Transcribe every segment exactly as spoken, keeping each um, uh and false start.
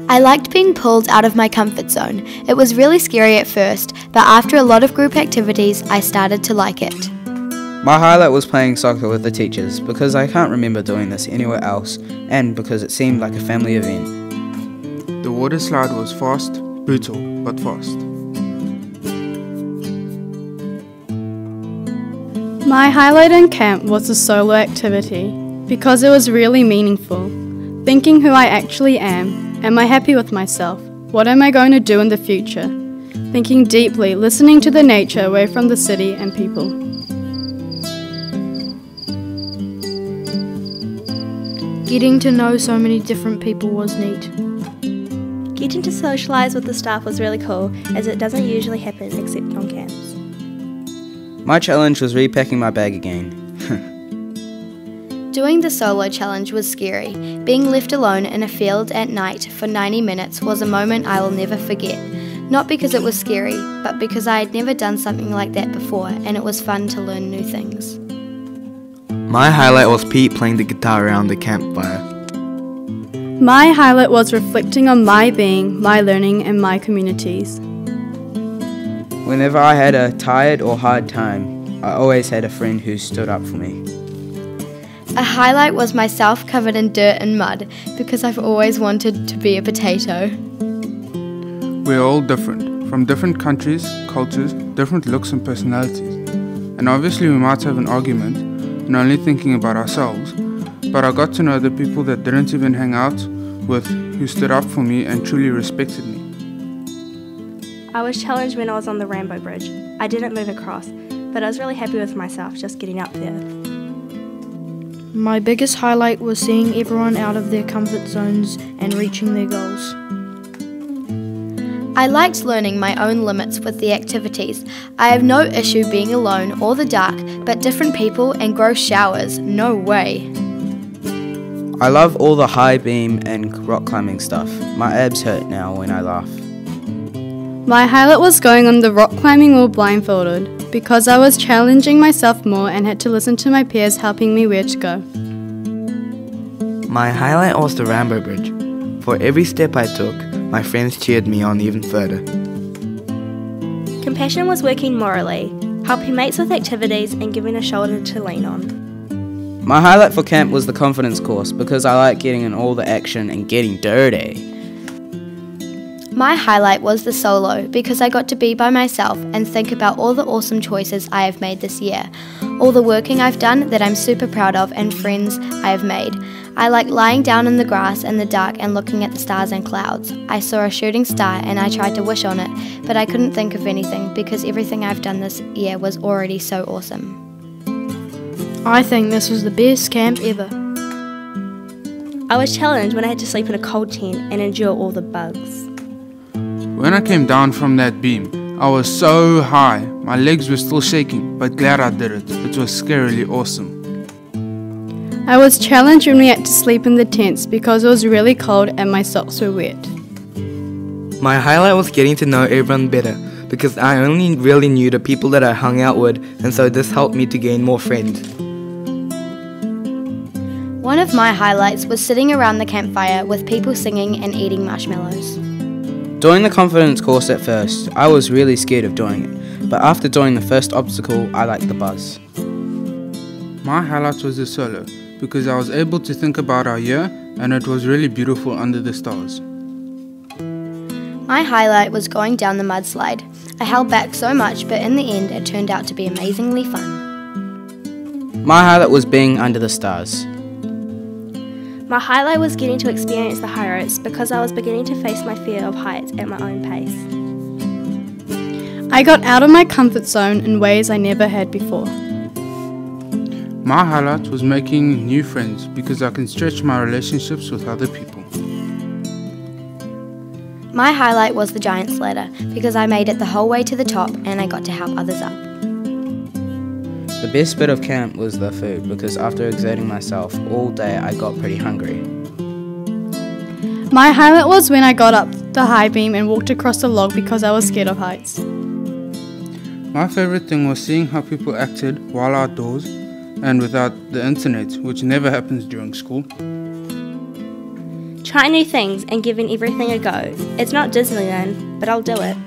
I liked being pulled out of my comfort zone. It was really scary at first, but after a lot of group activities, I started to like it. My highlight was playing soccer with the teachers because I can't remember doing this anywhere else and because it seemed like a family event. The water slide was fast, brutal, but fast. My highlight in camp was the solo activity because it was really meaningful. Thinking who I actually am. Am I happy with myself? What am I going to do in the future? Thinking deeply, listening to the nature away from the city and people. Getting to know so many different people was neat. Getting to socialise with the staff was really cool, as it doesn't usually happen except on camps. My challenge was repacking my bag again. Doing the solo challenge was scary. Being left alone in a field at night for ninety minutes was a moment I will never forget. Not because it was scary, but because I had never done something like that before and it was fun to learn new things. My highlight was Pete playing the guitar around the campfire. My highlight was reflecting on my being, my learning and my communities. Whenever I had a tired or hard time, I always had a friend who stood up for me. A highlight was myself covered in dirt and mud because I've always wanted to be a potato. We're all different, from different countries, cultures, different looks and personalities. And obviously we might have an argument and only thinking about ourselves, but I got to know the people that didn't even hang out with who stood up for me and truly respected me. I was challenged when I was on the Rainbow Bridge. I didn't move across, but I was really happy with myself just getting up there. My biggest highlight was seeing everyone out of their comfort zones and reaching their goals. I liked learning my own limits with the activities. I have no issue being alone or the dark, but different people and gross showers, no way. I love all the high beam and rock climbing stuff. My abs hurt now when I laugh. My highlight was going on the rock climbing wall blindfolded because I was challenging myself more and had to listen to my peers helping me where to go. My highlight was the Rainbow Bridge. For every step I took, my friends cheered me on even further. Compassion was working morally, helping mates with activities and giving a shoulder to lean on. My highlight for camp was the confidence course because I like getting in all the action and getting dirty. My highlight was the solo because I got to be by myself and think about all the awesome choices I have made this year, all the working I've done that I'm super proud of and friends I have made. I like lying down in the grass in the dark and looking at the stars and clouds. I saw a shooting star and I tried to wish on it, but I couldn't think of anything because everything I've done this year was already so awesome. I think this was the best camp ever. I was challenged when I had to sleep in a cold tent and endure all the bugs. When I came down from that beam, I was so high. My legs were still shaking, but glad I did it. It was scarily awesome. I was challenged when we had to sleep in the tents because it was really cold and my socks were wet. My highlight was getting to know everyone better because I only really knew the people that I hung out with, and so this helped me to gain more friends. One of my highlights was sitting around the campfire with people singing and eating marshmallows. Doing the confidence course at first, I was really scared of doing it, but after doing the first obstacle, I liked the buzz. My highlight was the solo, because I was able to think about our year and it was really beautiful under the stars. My highlight was going down the mudslide. I held back so much, but in the end it turned out to be amazingly fun. My highlight was being under the stars. My highlight was getting to experience the high ropes because I was beginning to face my fear of heights at my own pace. I got out of my comfort zone in ways I never had before. My highlight was making new friends because I can stretch my relationships with other people. My highlight was the Giant's Ladder because I made it the whole way to the top and I got to help others up. The best bit of camp was the food because after exerting myself all day I got pretty hungry. My highlight was when I got up the high beam and walked across the log because I was scared of heights. My favourite thing was seeing how people acted while outdoors and without the internet, which never happens during school. trying new things and giving everything a go. It's not Disneyland, but I'll do it.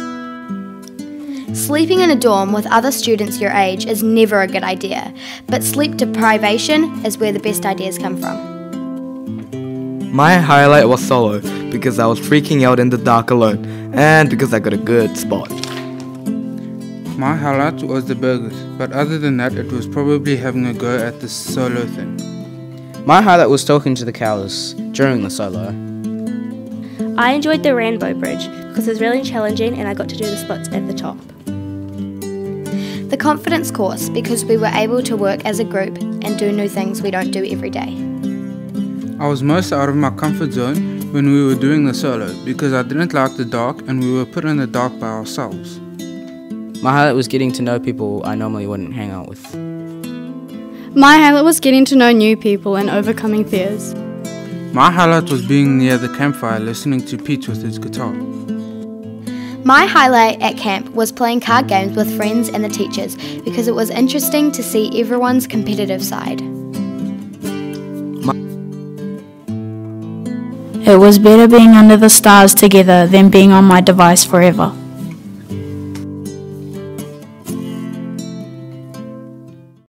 Sleeping in a dorm with other students your age is never a good idea, but sleep deprivation is where the best ideas come from. My highlight was solo because I was freaking out in the dark alone and because I got a good spot. My highlight was the burgers, but other than that, it was probably having a go at the solo thing. My highlight was talking to the cows during the solo. I enjoyed the Rainbow Bridge because it was really challenging and I got to do the splits at the top. The confidence course because we were able to work as a group and do new things we don't do every day. I was most out of my comfort zone when we were doing the solo because I didn't like the dark and we were put in the dark by ourselves. My highlight was getting to know people I normally wouldn't hang out with. My highlight was getting to know new people and overcoming fears. My highlight was being near the campfire listening to Pete with his guitar. My highlight at camp was playing card games with friends and the teachers because it was interesting to see everyone's competitive side. It was better being under the stars together than being on my device forever.